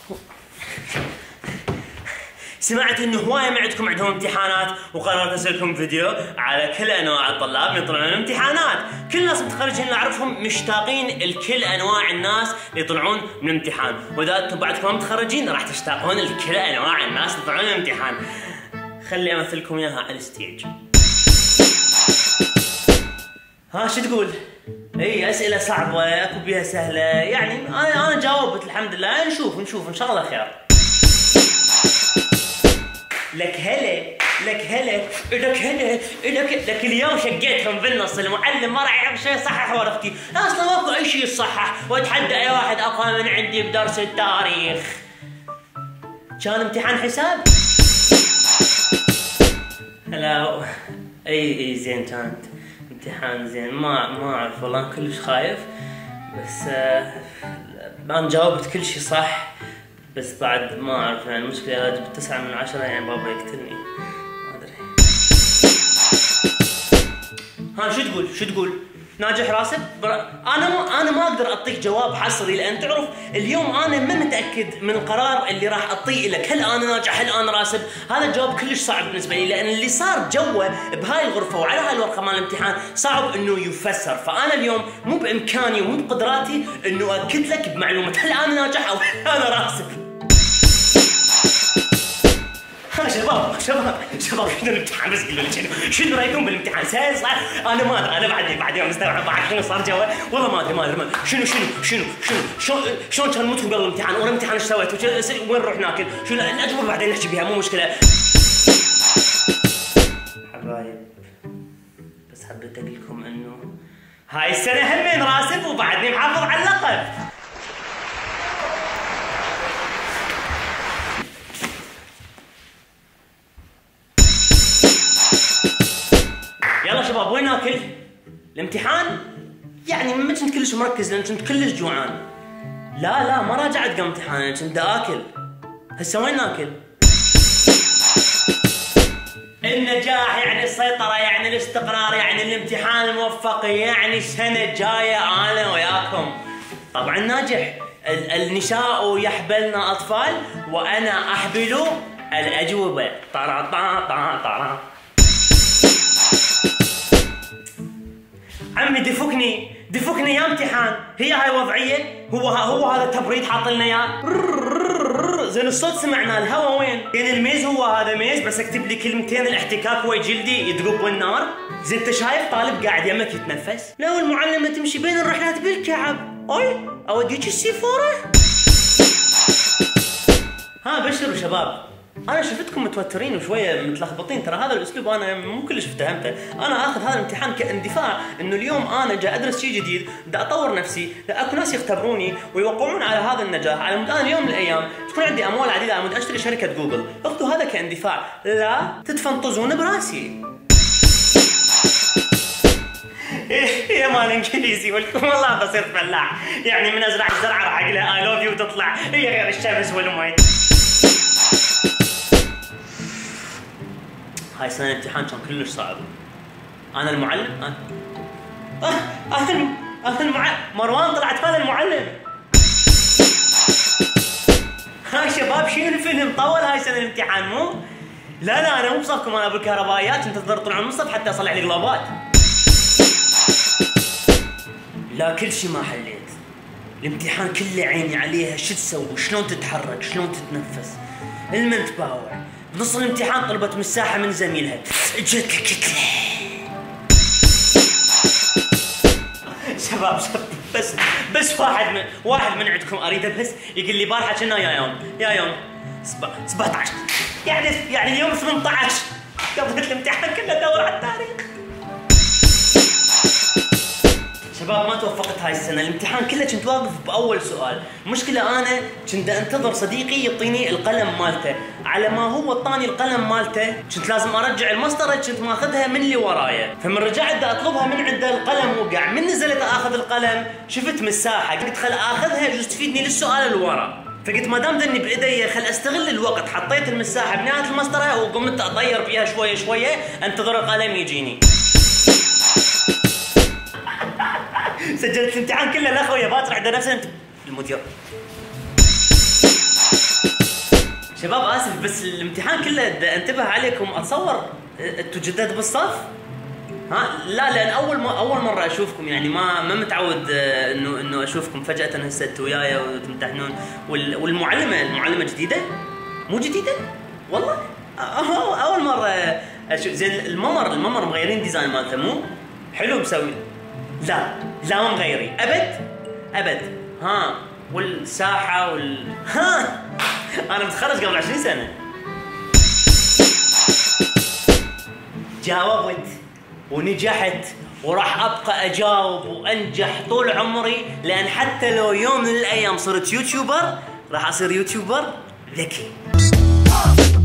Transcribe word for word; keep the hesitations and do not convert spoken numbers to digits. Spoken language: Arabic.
سمعت انه هوايه ما عندكم عندهم امتحانات وقررت انزل لكم فيديو على كل انواع الطلاب يطلعون الامتحانات. كل الناس متخرجين اللي اعرفهم مشتاقين لكل انواع الناس اللي يطلعون من الامتحان، واذا انتم بعدكم متخرجين راح تشتاقون لكل انواع الناس اللي يطلعون من الامتحان. خلي امثلكم اياها على الستيج. ها شو تقول؟ اي اسئله صعبه اكو بيها سهله، يعني انا انا جاوبت الحمد لله. نشوف نشوف ان شاء الله خير. لك هلا لك هلا لك هلا لك لك اليوم شقيتهم بالنص. المعلم ما راح يعرف شيء يصحح ورقتي، اصلا ماكو اي شيء يصحح، واتحدى اي واحد اقوى من عندي بدرس التاريخ. كان امتحان حساب؟ هلا اي اي زين كانت امتحان زين. ما ما اعرف والله انا كلش خايف، بس آه انا جاوبت كل شيء صح، بس بعد ما اعرف يعني المشكلة اذا جبت تسعة من عشرة يعني بابا يقتلني. ما ادري. ها شو تقول؟ شو تقول؟ ناجح راسب؟ بر... انا ما انا ما اقدر اعطيك جواب حصري، لان تعرف اليوم انا ما متاكد من القرار اللي راح اعطيه لك، هل انا ناجح هل انا راسب؟ هذا الجواب كلش صعب بالنسبه لي، لان اللي صار جوا بهاي الغرفه وعلى هاي الورقه مال الامتحان صعب انه يفسر، فانا اليوم مو بامكاني ومو بقدراتي انه اكد لك بمعلومه هل انا ناجح او انا راسب. ها شباب شباب شباب شنو الامتحان؟ بس قولوا لي شنو شنو رايكم بالامتحان؟ سهل صعب؟ انا ما ادري، انا بعدني بعدني مستوعب معك شنو صار جوا، والله ما ادري ما ادري شنو شنو شنو شنو شلون شلون كان موتكم قبل الامتحان، ورا الامتحان ايش سويتوا؟ وين نروح ناكل؟ شنو الاجوبه بعدين نحكي بيها مو مشكله. حبايب بس حبيت اقول لكم انه هاي السنه همين راسب وبعدني محافظ على اللقب. يلا شباب وين ناكل؟ الامتحان؟ يعني ما كنت كلش مركز لان كنت كلش جوعان. لا لا ما راجعت قبل امتحان، انا كنت اكل. هسه وين ناكل؟ النجاح يعني السيطرة يعني الاستقرار يعني الامتحان الموفق يعني السنة الجاية انا وياكم. طبعا ناجح. النساء يحبلن اطفال وانا احبل الاجوبة. طرا طرا طرا طرا. عمي دفكني دفكني يا امتحان، هي هاي وضعيه؟ هو هو هذا التبريد حاط لنا اياه؟ زين الصوت سمعنا، الهوا وين؟ يعني الميز هو هذا ميز بس اكتب لي كلمتين الاحتكاك هو جلدي يدقب بالنار. زين انت شايف طالب قاعد يمك يتنفس؟ لا والمعلمه تمشي بين الرحلات بالكعب. اي اوديك السيفوره. ها بشروا شباب، انا شفتكم متوترين وشويه متلخبطين، ترى هذا الاسلوب انا مو كلش افتهمته. انا اخذ هذا الامتحان كاندفاع انه اليوم انا جاي ادرس شيء جديد، بدي اطور نفسي، اكو ناس يختبروني ويوقعون على هذا النجاح، على مود انا اليوم من الايام تكون عندي اموال عديده على مود اشتري شركه جوجل. اخذوا هذا كاندفاع، لا تتفنطزون براسي. يا مال انجليزي ولكم والله بصير فلاح، يعني من ازرع الزرعه راح اقول لها اي لوف يو تطلع هي غير الشمس والمي. هاي السنة الامتحان كان كلش صعب. أنا المعلم أنا آه أنا أنا المعلم مروان طلعت هذا المعلم. هاي شباب شنو الفيلم طول هاي السنة الامتحان مو؟ لا لا أنا مو بصفكم، أنا أبو الكهربائيات كنت أنتظر طلعوا من الصف حتى أصلح لي قلابات. لا كل شيء ما حليت. الامتحان كله عيني عليها، شو تسوي؟ شلون تتحرك؟ شلون تتنفس؟ المنت باور. نص الامتحان طلبت مساحة من زميلها، جت الكتلة. شباب شباب بس بس واحد من واحد من عندكم اريده بس يقول لي بارحة كنا يا يوم يا يوم سبعة عشر يعني يعني اليوم ثمانية عشر قضيت الامتحان كله دور على التاريخ. شباب ما توفقت هاي السنة، الامتحان كله كنت واقف بأول سؤال، المشكلة أنا كنت أنتظر صديقي يعطيني القلم مالته، على ما هو اعطاني القلم مالته كنت لازم أرجع المسطرة كنت ماخذها من اللي ورايا، فمن رجعت بدي أطلبها من عنده القلم وقع، من نزلت آخذ القلم شفت مساحة قلت خل آخذها يجوز تفيدني للسؤال اللي ورا، فقلت ما دام ذني بإيدي خل أستغل الوقت، حطيت المساحة بنهاية المسطرة وقمت أطير فيها شوية شوية أنتظر القلم يجيني. سجلت الامتحان كله الاخويا باكر عند نفسه المدير. شباب اسف بس الامتحان كله انتبه عليكم، اتصور انتوا جداد بالصف؟ ها لا لان اول م... اول مره اشوفكم يعني ما ما متعود انه انه اشوفكم فجاه هسه انتوا وياي وتمتحنون. وال... والمعلمه المعلمه جديده؟ مو جديده؟ والله أه... اول مره اشوف. زين الممر الممر مغيرين ديزاين مالته مو؟ حلو مسوي. لا لا مو مغيرين ابد ابد. ها والساحه وال ها انا متخرج قبل عشرين سنه. جاوبت ونجحت وراح ابقى اجاوب وانجح طول عمري، لان حتى لو يوم من الايام صرت يوتيوبر راح اصير يوتيوبر ذكي.